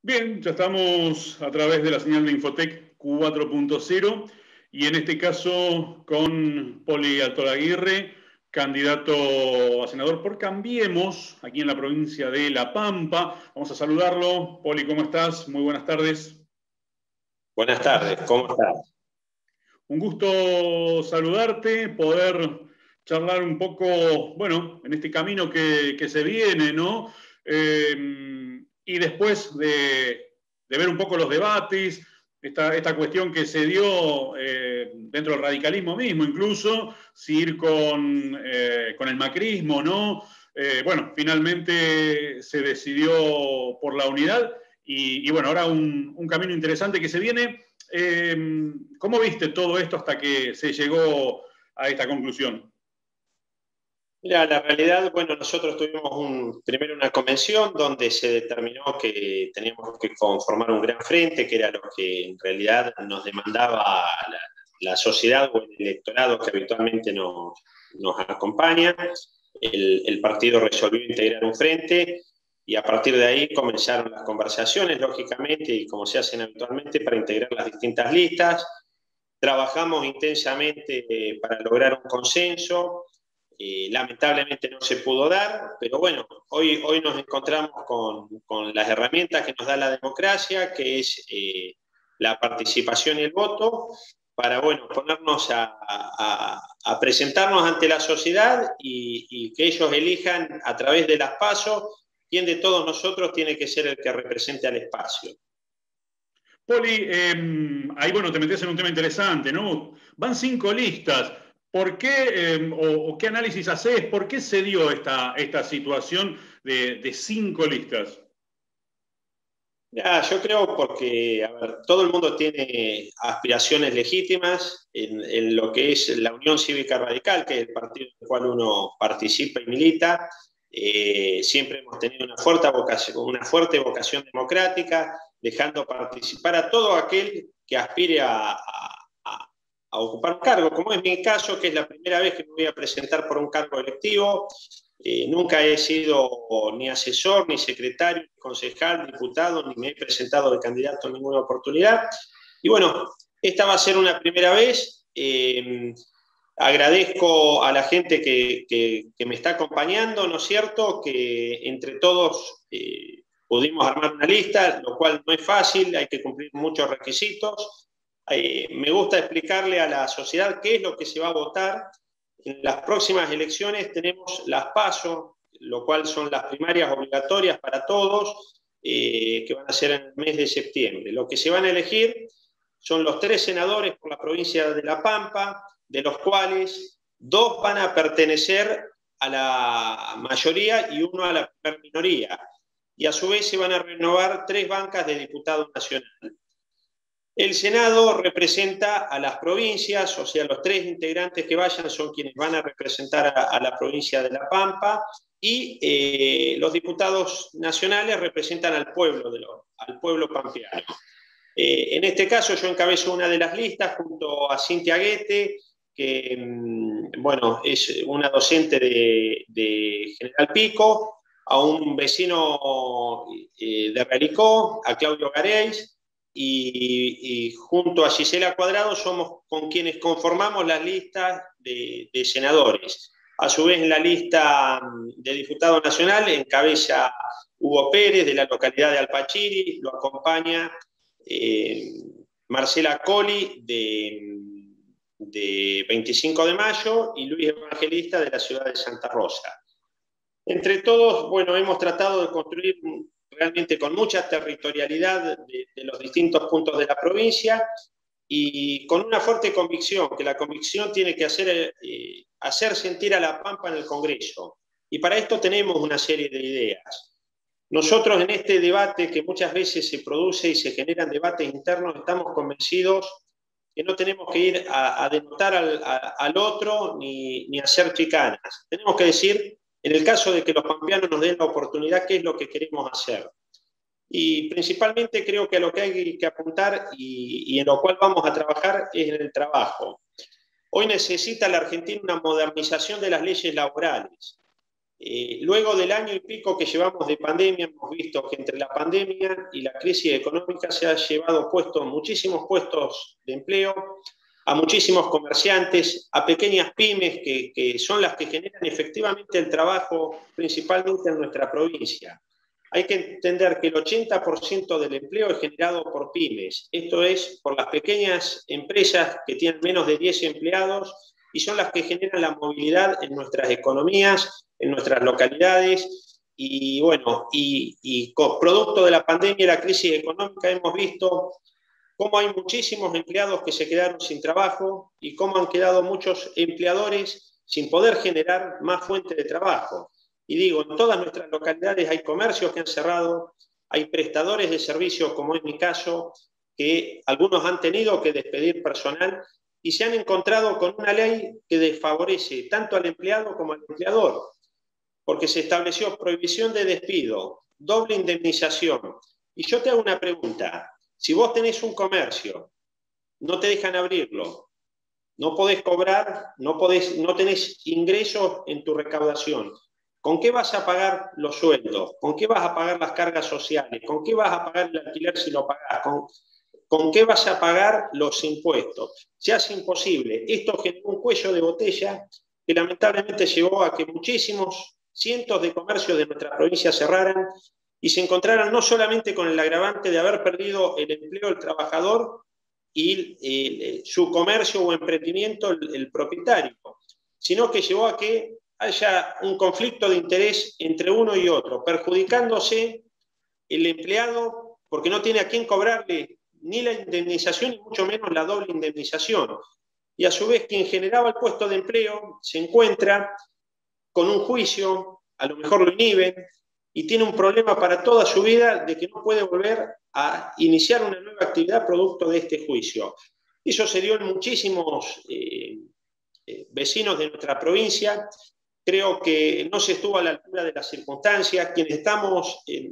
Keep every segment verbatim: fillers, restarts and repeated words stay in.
Bien, ya estamos a través de la señal de Infotec cuatro punto cero y en este caso con Poli Altolaguirre, candidato a senador por Cambiemos, aquí en la provincia de La Pampa. Vamos a saludarlo. Poli, ¿cómo estás? Muy buenas tardes. Buenas tardes, ¿cómo estás? Un gusto saludarte, poder charlar un poco, bueno, en este camino que, que se viene, ¿no? Eh, y después de, de, ver un poco los debates, esta, esta cuestión que se dio eh, dentro del radicalismo mismo, incluso, si ir con, eh, con el macrismo, ¿no? Eh, bueno, finalmente se decidió por la unidad y, y bueno, ahora un, un camino interesante que se viene. Eh, ¿Cómo viste todo esto hasta que se llegó a esta conclusión? Mira, la realidad, bueno, nosotros tuvimos un, primero una convención donde se determinó que teníamos que conformar un gran frente, que era lo que en realidad nos demandaba la, la sociedad o el electorado que habitualmente nos, nos acompaña. El, el partido resolvió integrar un frente y a partir de ahí comenzaron las conversaciones, lógicamente, y como se hacen habitualmente, para integrar las distintas listas. Trabajamos intensamente eh, para lograr un consenso. Eh, lamentablemente no se pudo dar, pero bueno, hoy, hoy nos encontramos con, con las herramientas que nos da la democracia, que es eh, la participación y el voto, para bueno, ponernos a, a, a presentarnos ante la sociedad y, y que ellos elijan a través de las PASO quién de todos nosotros tiene que ser el que represente al espacio. Poli, eh, ahí bueno, te metes en un tema interesante, ¿no? Van cinco listas. ¿Por qué, eh, o, o qué análisis haces? ¿Por qué se dio esta, esta situación de, de cinco listas? Ya, yo creo porque, a ver, todo el mundo tiene aspiraciones legítimas en, en lo que es la Unión Cívica Radical, que es el partido en el cual uno participa y milita. Eh, siempre hemos tenido una fuerte vocación, una fuerte vocación democrática, dejando participar a todo aquel que aspire a, a, a, a ocupar un cargo, como es mi caso, que es la primera vez que me voy a presentar por un cargo electivo. Eh, nunca he sido ni asesor, ni secretario, ni concejal, diputado, ni me he presentado de candidato en ninguna oportunidad. Y bueno, esta va a ser una primera vez. Eh, agradezco a la gente que, que, que, me está acompañando, ¿no es cierto? Que entre todos eh, pudimos armar una lista, lo cual no es fácil, hay que cumplir muchos requisitos. Eh, me gusta explicarle a la sociedad qué es lo que se va a votar. En las próximas elecciones tenemos las PASO, lo cual son las primarias obligatorias para todos, eh, que van a ser en el mes de septiembre. Lo que se van a elegir son los tres senadores por la provincia de La Pampa, de los cuales dos van a pertenecer a la mayoría y uno a la minoría. Y a su vez se van a renovar tres bancas de diputado nacional. El Senado representa a las provincias, o sea, los tres integrantes que vayan son quienes van a representar a, a la provincia de La Pampa, y eh, los diputados nacionales representan al pueblo, de lo, al pueblo pampeano. Eh, en este caso yo encabezo una de las listas junto a Cintia Guete, que bueno, es una docente de, de General Pico, a un vecino eh, de Relicó, a Claudio Gareis, y, y junto a Gisela Cuadrado somos con quienes conformamos las listas de, de senadores. A su vez, en la lista de diputado nacional encabeza Hugo Pérez, de la localidad de Alpachiri, lo acompaña eh, Marcela Colli, de, de veinticinco de mayo, y Luis Evangelista, de la ciudad de Santa Rosa. Entre todos, bueno, hemos tratado de construir realmente con mucha territorialidad de, de los distintos puntos de la provincia y con una fuerte convicción, que la convicción tiene que hacer, eh, hacer sentir a La Pampa en el Congreso. Y para esto tenemos una serie de ideas. Nosotros en este debate que muchas veces se produce y se generan debates internos, estamos convencidos que no tenemos que ir a, a denotar al, a, al otro ni, ni hacer chicanas. Tenemos que decir, en el caso de que los pampeanos nos den la oportunidad, qué es lo que queremos hacer. Y principalmente creo que a lo que hay que apuntar y, y en lo cual vamos a trabajar es en el trabajo. Hoy necesita la Argentina una modernización de las leyes laborales. Eh, luego del año y pico que llevamos de pandemia, hemos visto que entre la pandemia y la crisis económica se han llevado puestos, muchísimos puestos de empleo a muchísimos comerciantes, a pequeñas pymes que, que son las que generan efectivamente el trabajo principalmente en nuestra provincia. Hay que entender que el ochenta por ciento del empleo es generado por pymes, esto es, por las pequeñas empresas que tienen menos de diez empleados y son las que generan la movilidad en nuestras economías, en nuestras localidades, y bueno, y, y con, producto de la pandemia y la crisis económica hemos visto cómo hay muchísimos empleados que se quedaron sin trabajo y cómo han quedado muchos empleadores sin poder generar más fuentes de trabajo. Y digo, en todas nuestras localidades hay comercios que han cerrado, hay prestadores de servicios, como es mi caso, que algunos han tenido que despedir personal y se han encontrado con una ley que desfavorece tanto al empleado como al empleador, porque se estableció prohibición de despido, doble indemnización. Y yo te hago una pregunta. Si vos tenés un comercio, no te dejan abrirlo, no podés cobrar, no, podés, no tenés ingresos en tu recaudación, ¿con qué vas a pagar los sueldos? ¿Con qué vas a pagar las cargas sociales? ¿Con qué vas a pagar el alquiler si lo pagás? ¿Con, ¿Con qué vas a pagar los impuestos? Se hace imposible. Esto generó un cuello de botella que lamentablemente llevó a que muchísimos cientos de comercios de nuestra provincia cerraran y se encontraran no solamente con el agravante de haber perdido el empleo del trabajador y eh, su comercio o emprendimiento el, el propietario, sino que llevó a que haya un conflicto de interés entre uno y otro, perjudicándose el empleado porque no tiene a quién cobrarle ni la indemnización y mucho menos la doble indemnización. Y a su vez quien generaba el puesto de empleo se encuentra con un juicio, a lo mejor lo inhiben, y tiene un problema para toda su vida de que no puede volver a iniciar una nueva actividad producto de este juicio. Eso se dio en muchísimos eh, eh, vecinos de nuestra provincia. Creo que no se estuvo a la altura de las circunstancias. Quienes estamos en,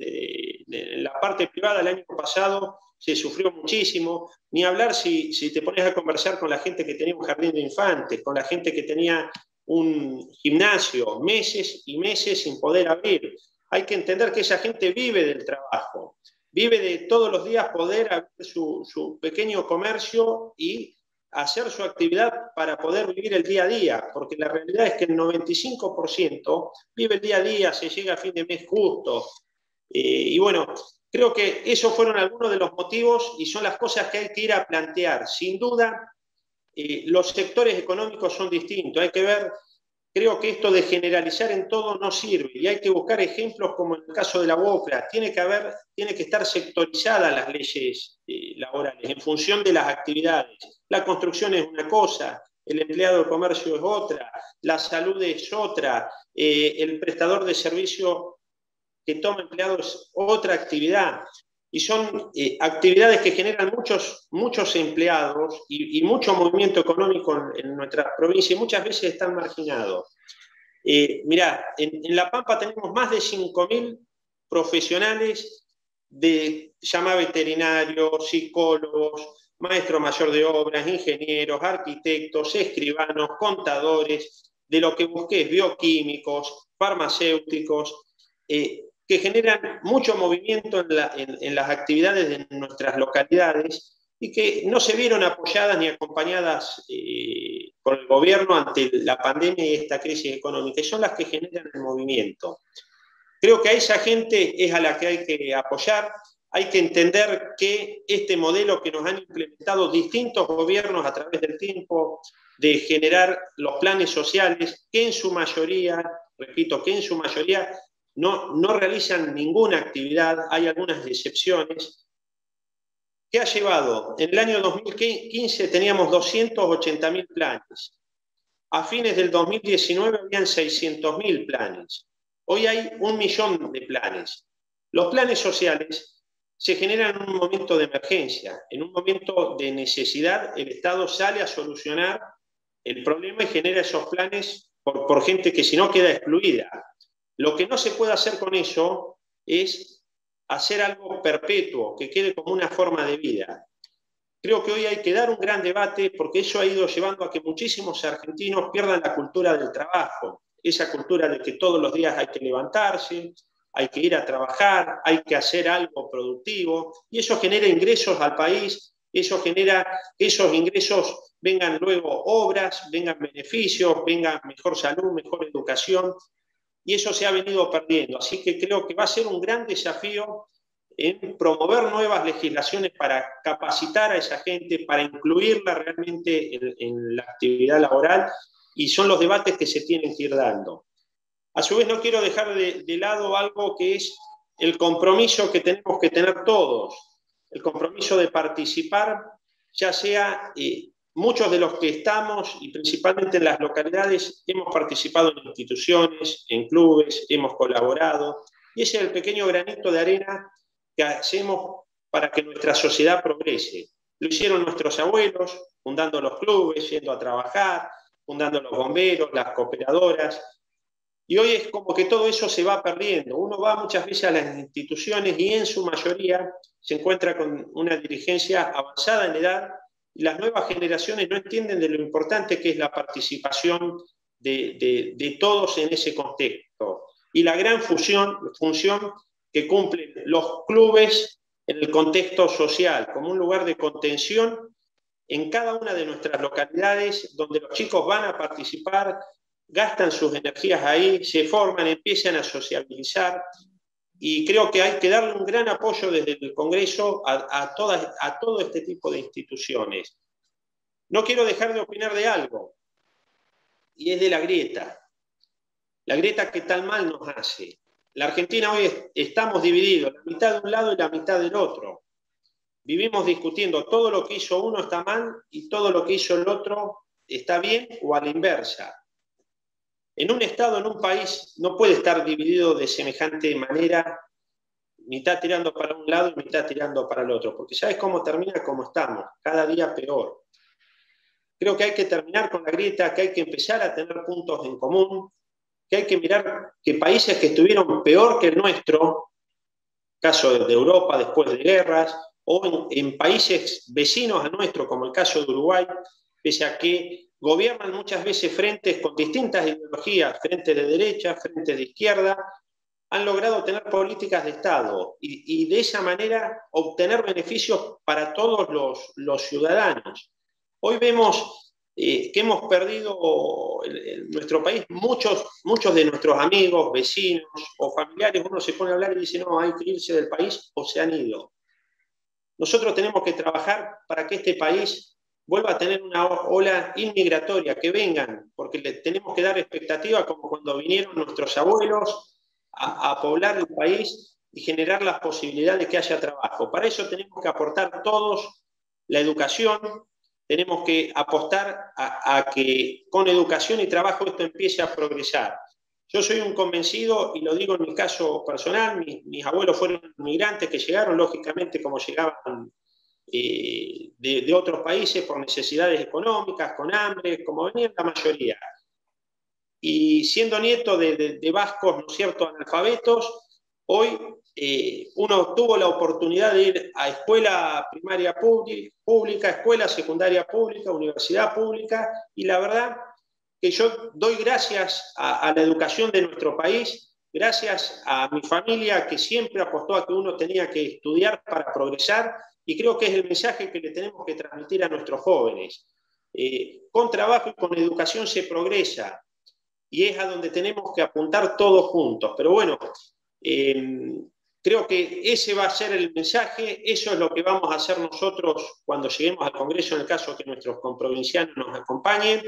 en la parte privada el año pasado se sufrió muchísimo. Ni hablar si, si te pones a conversar con la gente que tenía un jardín de infantes, con la gente que tenía un gimnasio, meses y meses sin poder abrir. Hay que entender que esa gente vive del trabajo, vive de todos los días poder abrir su, su pequeño comercio y hacer su actividad para poder vivir el día a día, porque la realidad es que el noventa y cinco por ciento vive el día a día, se llega a fin de mes justo. Eh, y bueno, creo que esos fueron algunos de los motivos y son las cosas que hay que ir a plantear. Sin duda, eh, los sectores económicos son distintos, hay que ver. Creo que esto de generalizar en todo no sirve y hay que buscar ejemplos como en el caso de la U O C R A. Tiene que haber, tiene que estar sectorizadas las leyes eh, laborales en función de las actividades. La construcción es una cosa, el empleado de comercio es otra, la salud es otra, eh, el prestador de servicio que toma empleados es otra actividad. Y son eh, actividades que generan muchos, muchos empleados y, y mucho movimiento económico en, en nuestra provincia y muchas veces están marginados. Eh, mirá, en, en La Pampa tenemos más de cinco mil profesionales de llama veterinarios, psicólogos, maestro mayor de obras, ingenieros, arquitectos, escribanos, contadores, de lo que busques, bioquímicos, farmacéuticos, eh, que generan mucho movimiento en, la, en, en las actividades de nuestras localidades y que no se vieron apoyadas ni acompañadas eh, por el gobierno ante la pandemia y esta crisis económica, y son las que generan el movimiento. Creo que a esa gente es a la que hay que apoyar. Hay que entender que este modelo que nos han implementado distintos gobiernos a través del tiempo, de generar los planes sociales, que en su mayoría, repito, que en su mayoría No, no realizan ninguna actividad, hay algunas excepciones, que ha llevado, en el año dos mil quince teníamos doscientos ochenta mil planes, a fines del dos mil diecinueve habían seiscientos mil planes, hoy hay un millón de planes. Los planes sociales se generan en un momento de emergencia, en un momento de necesidad, el Estado sale a solucionar el problema y genera esos planes por, por gente que si no queda excluida. Lo que no se puede hacer con eso es hacer algo perpetuo, que quede como una forma de vida. Creo que hoy hay que dar un gran debate porque eso ha ido llevando a que muchísimos argentinos pierdan la cultura del trabajo. esa cultura de que todos los días hay que levantarse, hay que ir a trabajar, hay que hacer algo productivo, y eso genera ingresos al país, eso genera que esos ingresos vengan luego obras, vengan beneficios, vengan mejor salud, mejor educación, y eso se ha venido perdiendo. Así que creo que va a ser un gran desafío en promover nuevas legislaciones para capacitar a esa gente, para incluirla realmente en, en la actividad laboral, y son los debates que se tienen que ir dando. A su vez, no quiero dejar de, de lado algo que es el compromiso que tenemos que tener todos, el compromiso de participar, ya sea eh, muchos de los que estamos, y principalmente en las localidades, hemos participado en instituciones, en clubes, hemos colaborado, y ese es el pequeño granito de arena que hacemos para que nuestra sociedad progrese. Lo hicieron nuestros abuelos, fundando los clubes, yendo a trabajar, fundando los bomberos, las cooperadoras, y hoy es como que todo eso se va perdiendo. Uno va muchas veces a las instituciones y en su mayoría se encuentra con una dirigencia avanzada en edad, y las nuevas generaciones no entienden de lo importante que es la participación de, de, de todos en ese contexto, y la gran función, función que cumplen los clubes en el contexto social, como un lugar de contención en cada una de nuestras localidades, donde los chicos van a participar, gastan sus energías ahí, se forman, empiezan a sociabilizar, y creo que hay que darle un gran apoyo desde el Congreso a, a, todas, a todo este tipo de instituciones. No quiero dejar de opinar de algo, y es de la grieta. La grieta que tan mal nos hace. La Argentina hoy es, estamos divididos, la mitad de un lado y la mitad del otro. Vivimos discutiendo todo lo que hizo uno está mal y todo lo que hizo el otro está bien, o a la inversa. En un Estado, en un país, no puede estar dividido de semejante manera, mitad tirando para un lado y mitad tirando para el otro, porque ¿sabes cómo termina? Como estamos, cada día peor. Creo que hay que terminar con la grieta, que hay que empezar a tener puntos en común, que hay que mirar que países que estuvieron peor que el nuestro, caso de Europa después de guerras, o en, en países vecinos a nuestro, como el caso de Uruguay, pese a que gobiernan muchas veces frentes con distintas ideologías, frentes de derecha, frentes de izquierda, han logrado tener políticas de Estado y, y de esa manera obtener beneficios para todos los, los ciudadanos. Hoy vemos eh, que hemos perdido en, en nuestro país muchos, muchos de nuestros amigos, vecinos o familiares. Uno se pone a hablar y dice, no, hay que irse del país, o se han ido. Nosotros tenemos que trabajar para que este país vuelva a tener una ola inmigratoria, que vengan, porque le tenemos que dar expectativa como cuando vinieron nuestros abuelos a, a poblar el país y generar las posibilidades de que haya trabajo. Para eso tenemos que aportar todos la educación, tenemos que apostar a, a que con educación y trabajo esto empiece a progresar. Yo soy un convencido, y lo digo en mi caso personal, mis, mis abuelos fueron inmigrantes que llegaron, lógicamente, como llegaban eh, de, de otros países por necesidades económicas, con hambre, como venían la mayoría. Y siendo nieto de, de, de vascos, ¿no es cierto?, analfabetos, hoy eh, uno tuvo la oportunidad de ir a escuela primaria pública, escuela secundaria pública, universidad pública, y la verdad que yo doy gracias a, a la educación de nuestro país, gracias a mi familia que siempre apostó a que uno tenía que estudiar para progresar, y creo que es el mensaje que le tenemos que transmitir a nuestros jóvenes. Eh, con trabajo y con educación se progresa, y es a donde tenemos que apuntar todos juntos. Pero bueno, eh, creo que ese va a ser el mensaje, eso es lo que vamos a hacer nosotros cuando lleguemos al Congreso, en el caso que nuestros comprovincianos nos acompañen.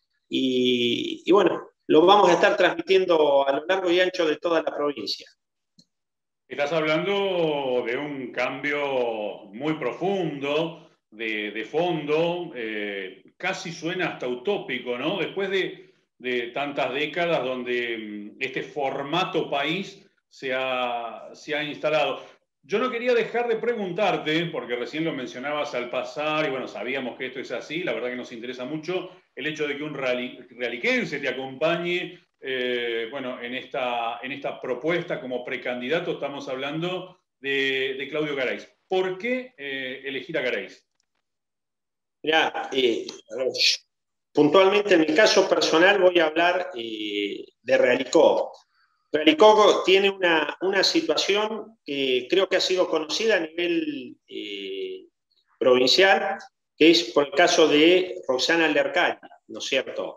Y, y bueno, lo vamos a estar transmitiendo a lo largo y ancho de toda la provincia. Estás hablando de un cambio muy profundo, de, de fondo, eh, casi suena hasta utópico, ¿no? Después de, de tantas décadas donde este formato país se ha, se ha instalado. Yo no quería dejar de preguntarte, porque recién lo mencionabas al pasar, y bueno, sabíamos que esto es así, la verdad que nos interesa mucho el hecho de que un realiquense te acompañe, eh, bueno, en esta, en esta propuesta como precandidato. Estamos hablando de, de Claudio Garay. ¿Por qué eh, elegir a Garay? Mirá, eh, puntualmente en mi caso personal voy a hablar eh, de Realicó. Realicó tiene una, una situación que creo que ha sido conocida a nivel eh, provincial, que es por el caso de Roxana Lercari, ¿no es cierto?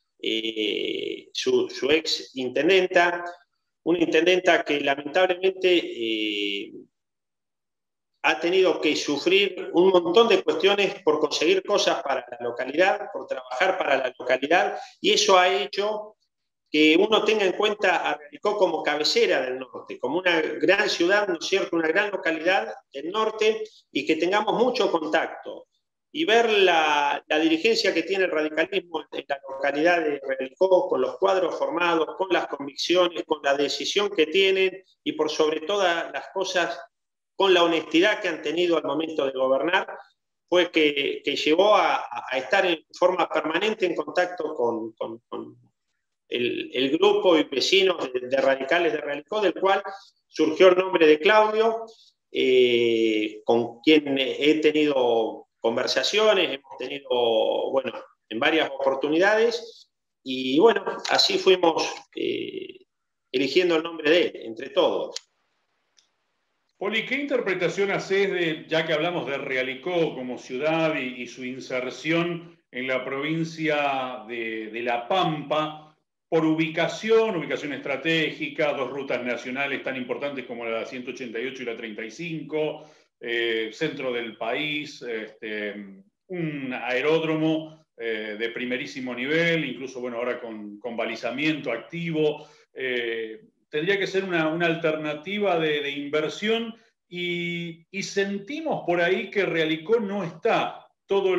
Eh, su, su ex intendenta, una intendenta que lamentablemente eh, ha tenido que sufrir un montón de cuestiones por conseguir cosas para la localidad, por trabajar para la localidad, y eso ha hecho que uno tenga en cuenta a Realicó como cabecera del norte, como una gran ciudad, ¿no es cierto?, una gran localidad del norte, y que tengamos mucho contacto. Y ver la, la dirigencia que tiene el radicalismo en la localidad de Realicó, con los cuadros formados, con las convicciones, con la decisión que tienen, y por sobre todas las cosas, con la honestidad que han tenido al momento de gobernar, fue que, que llevó a, a estar en forma permanente en contacto con, con, con el, el grupo y vecinos de, de radicales de Realicó, del cual surgió el nombre de Claudio, eh, con quien he tenido conversaciones, hemos tenido, bueno, en varias oportunidades, y bueno, así fuimos eh, eligiendo el nombre de él, entre todos. Poli, ¿qué interpretación haces de, ya que hablamos de Realicó como ciudad y, y su inserción en la provincia de, de La Pampa, por ubicación, ubicación estratégica, dos rutas nacionales tan importantes como la ciento ochenta y ocho y la treinta y cinco, eh, centro del país, este, un aeródromo eh, de primerísimo nivel, incluso bueno, ahora con, con balizamiento activo? Eh, tendría que ser una, una alternativa de, de inversión, y, y sentimos por ahí que Realicó no está todo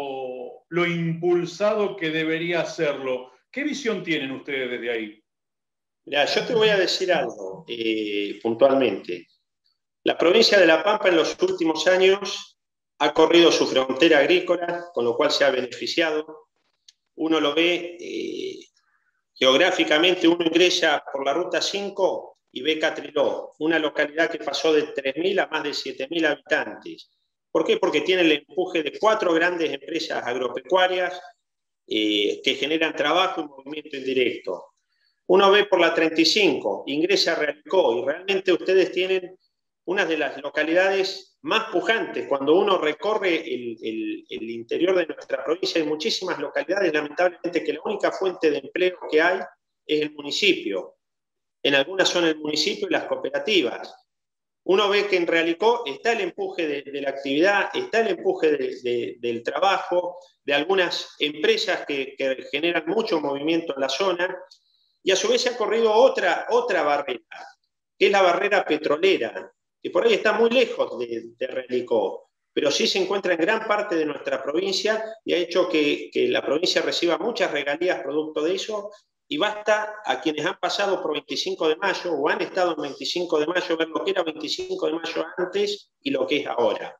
lo, lo impulsado que debería hacerlo. ¿Qué visión tienen ustedes desde ahí? Mirá, yo te voy a decir algo eh, puntualmente. La provincia de La Pampa en los últimos años ha corrido su frontera agrícola, con lo cual se ha beneficiado. Uno lo ve eh, geográficamente, uno ingresa por la ruta cinco y ve Catriló, una localidad que pasó de tres mil a más de siete mil habitantes. ¿Por qué? Porque tiene el empuje de cuatro grandes empresas agropecuarias eh, que generan trabajo y movimiento indirecto. Uno ve por la treinta y cinco, ingresa a Realicó, y realmente ustedes tienen una de las localidades más pujantes. Cuando uno recorre el, el, el interior de nuestra provincia, hay muchísimas localidades, lamentablemente, que la única fuente de empleo que hay es el municipio. En algunas son el municipio y las cooperativas. Uno ve que en Realicó está el empuje de, de la actividad, está el empuje de, de, del trabajo, de algunas empresas que, que generan mucho movimiento en la zona, y a su vez se ha corrido otra, otra barrera, que es la barrera petrolera, que por ahí está muy lejos de, de Realicó, pero sí se encuentra en gran parte de nuestra provincia, y ha hecho que, que la provincia reciba muchas regalías producto de eso, y basta a quienes han pasado por veinticinco de mayo o han estado en veinticinco de mayo ver lo que era veinticinco de mayo antes y lo que es ahora.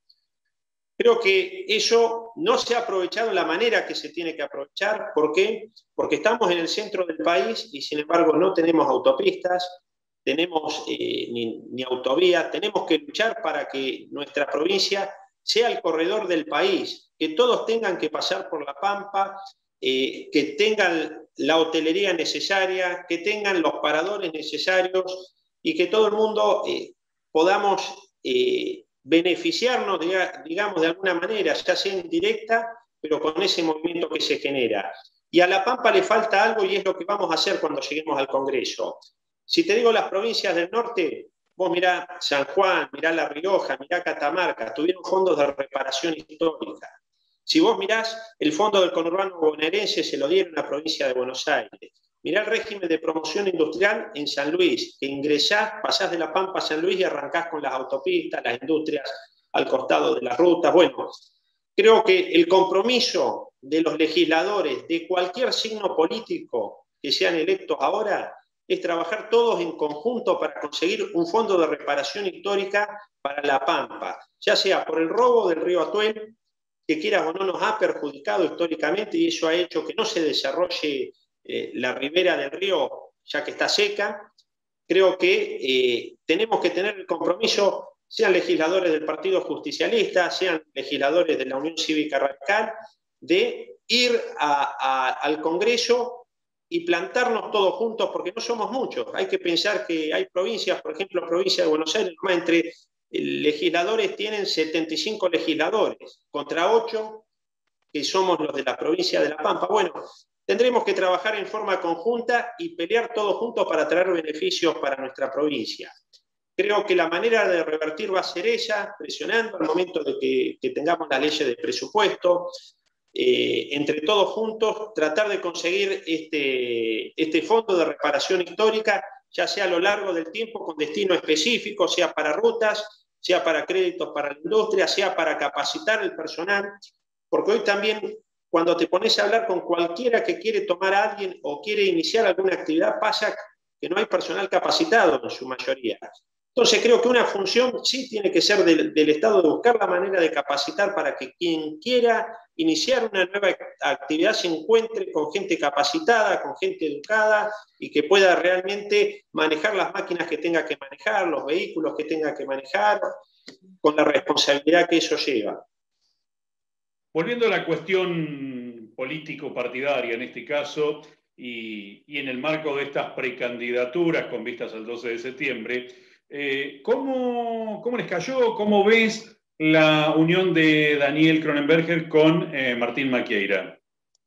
Creo que eso no se ha aprovechado de la manera que se tiene que aprovechar. ¿Por qué? Porque estamos en el centro del país y sin embargo no tenemos autopistas, tenemos eh, ni, ni autovía. Tenemos que luchar para que nuestra provincia sea el corredor del país, que todos tengan que pasar por La Pampa, eh, que tengan la hotelería necesaria, que tengan los paradores necesarios, y que todo el mundo eh, podamos eh, beneficiarnos, digamos, de alguna manera, ya sea indirecta, pero con ese movimiento que se genera. Y a La Pampa le falta algo, y es lo que vamos a hacer cuando lleguemos al Congreso. Si te digo las provincias del norte, vos mirá San Juan, mirá La Rioja, mirá Catamarca, tuvieron fondos de reparación histórica. Si vos mirás el fondo del conurbano bonaerense, se lo dieron a la provincia de Buenos Aires. Mirá el régimen de promoción industrial en San Luis, que ingresás, pasás de La Pampa a San Luis y arrancás con las autopistas, las industrias al costado de las rutas. Bueno, creo que el compromiso de los legisladores de cualquier signo político que sean electos ahora es trabajar todos en conjunto para conseguir un fondo de reparación histórica para La Pampa, ya sea por el robo del río Atuel, que quieras o no nos ha perjudicado históricamente, y eso ha hecho que no se desarrolle eh, la ribera del río, ya que está seca. Creo que eh, tenemos que tener el compromiso, sean legisladores del Partido Justicialista, sean legisladores de la Unión Cívica Radical, de ir a, a, al Congreso y plantarnos todos juntos, porque no somos muchos. Hay que pensar que hay provincias, por ejemplo, provincia de Buenos Aires, más entre legisladores tienen setenta y cinco legisladores, contra ocho que somos los de la provincia de La Pampa. Bueno, tendremos que trabajar en forma conjunta y pelear todos juntos para traer beneficios para nuestra provincia. Creo que la manera de revertir va a ser esa, presionando al momento de que, que tengamos las leyes de presupuesto, eh, entre todos juntos, tratar de conseguir este, este fondo de reparación histórica, ya sea a lo largo del tiempo con destino específico, sea para rutas, sea para créditos para la industria, sea para capacitar el personal, porque hoy también cuando te pones a hablar con cualquiera que quiere tomar a alguien o quiere iniciar alguna actividad, pasa que no hay personal capacitado en su mayoría. Entonces creo que una función sí tiene que ser del, del Estado, de buscar la manera de capacitar para que quien quiera iniciar una nueva actividad se encuentre con gente capacitada, con gente educada y que pueda realmente manejar las máquinas que tenga que manejar, los vehículos que tenga que manejar, con la responsabilidad que eso lleva. Volviendo a la cuestión político-partidaria en este caso, y, y en el marco de estas precandidaturas con vistas al doce de septiembre, eh, ¿cómo, ¿cómo les cayó? ¿Cómo ves la unión de Daniel Kronenberger con eh, Martín Maquieira?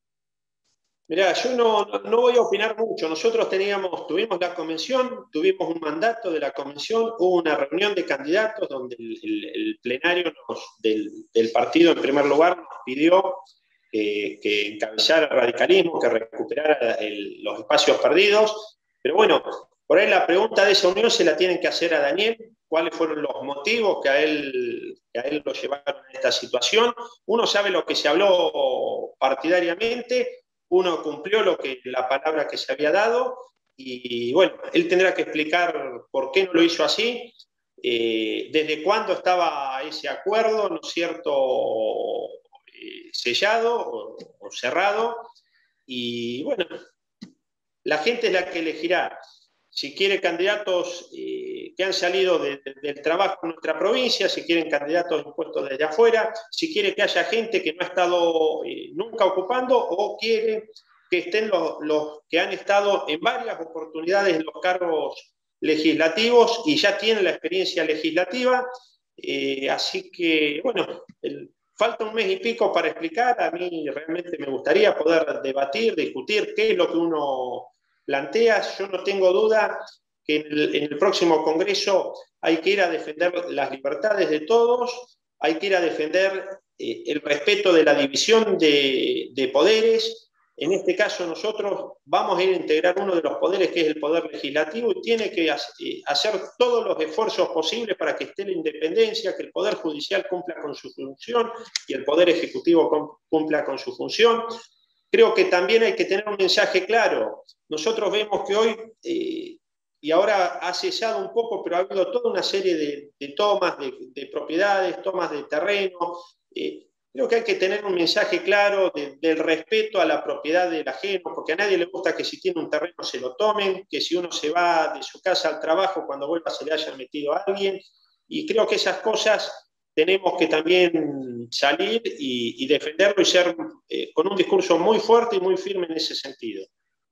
Mirá, yo no, no, no voy a opinar mucho. Nosotros teníamos, tuvimos la convención, tuvimos un mandato de la convención, hubo una reunión de candidatos donde el, el, el plenario nos, del, del partido en primer lugar nos pidió eh, que encabezara el radicalismo, que recuperara el, los espacios perdidos. Pero bueno, por ahí la pregunta de esa unión se la tienen que hacer a Daniel. ¿Cuáles fueron los motivos que a él, que a él lo llevaron a esta situación? Uno sabe lo que se habló partidariamente. Uno cumplió lo que, la palabra que se había dado y, bueno, él tendrá que explicar por qué no lo hizo así, eh, desde cuándo estaba ese acuerdo, ¿no es cierto?, eh, sellado o, o cerrado. Y, bueno, la gente es la que elegirá. Si quiere candidatos eh, que han salido de, de, del trabajo en nuestra provincia, si quieren candidatos impuestos desde afuera, si quiere que haya gente que no ha estado eh, nunca ocupando o quiere que estén los, los que han estado en varias oportunidades en los cargos legislativos y ya tienen la experiencia legislativa. Eh, así que, bueno, el, falta un mes y pico para explicar. A mí realmente me gustaría poder debatir, discutir qué es lo que uno plantea. Yo no tengo duda que en el, en el próximo Congreso hay que ir a defender las libertades de todos, hay que ir a defender eh, el respeto de la división de, de poderes. En este caso nosotros vamos a ir a integrar uno de los poderes que es el poder legislativo y tiene que hacer todos los esfuerzos posibles para que esté la independencia, que el poder judicial cumpla con su función y el poder ejecutivo cumpla con su función. Creo que también hay que tener un mensaje claro. Nosotros vemos que hoy, eh, y ahora ha cesado un poco, pero ha habido toda una serie de, de tomas de, de propiedades, tomas de terreno. Eh, creo que hay que tener un mensaje claro de, del respeto a la propiedad del ajeno, porque a nadie le gusta que si tiene un terreno se lo tomen, que si uno se va de su casa al trabajo, cuando vuelva se le haya metido a alguien. Y creo que esas cosas tenemos que también salir y, y defenderlo y ser eh, con un discurso muy fuerte y muy firme en ese sentido.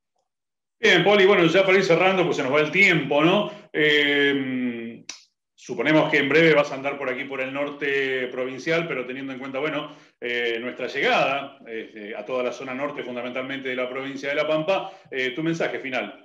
Bien, Poli, bueno, ya para ir cerrando, pues se nos va el tiempo, ¿no? Eh, suponemos que en breve vas a andar por aquí, por el norte provincial, pero teniendo en cuenta, bueno, eh, nuestra llegada eh, a toda la zona norte, fundamentalmente de la provincia de La Pampa, eh, tu mensaje final.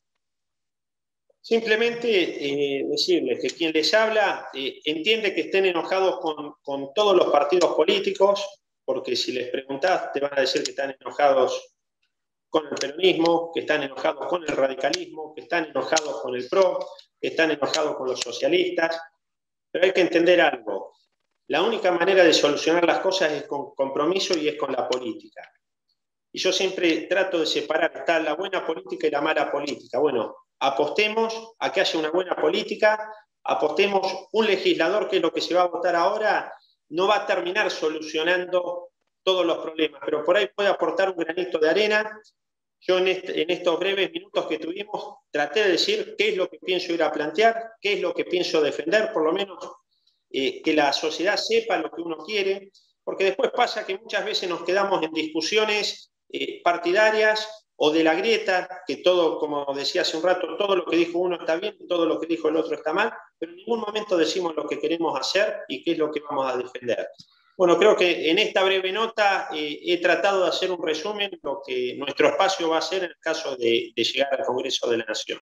Simplemente eh, decirles que quien les habla eh, entiende que estén enojados con, con todos los partidos políticos, porque si les preguntás te van a decir que están enojados con el peronismo, que están enojados con el radicalismo, que están enojados con el P R O, que están enojados con los socialistas, pero hay que entender algo. La única manera de solucionar las cosas es con compromiso y es con la política. Y yo siempre trato de separar, está la buena política y la mala política. Bueno, apostemos a que haya una buena política, apostemos un legislador, que es lo que se va a votar ahora, no va a terminar solucionando todos los problemas, pero por ahí puede aportar un granito de arena. Yo en, este, en estos breves minutos que tuvimos traté de decir qué es lo que pienso ir a plantear, qué es lo que pienso defender, por lo menos eh, que la sociedad sepa lo que uno quiere. porque después pasa que muchas veces nos quedamos en discusiones eh, partidarias o de la grieta, que todo, como decía hace un rato, todo lo que dijo uno está bien, todo lo que dijo el otro está mal, pero en ningún momento decimos lo que queremos hacer y qué es lo que vamos a defender. Bueno, creo que en esta breve nota eh, he tratado de hacer un resumen de lo que nuestro espacio va a hacer en el caso de, de llegar al Congreso de la Nación.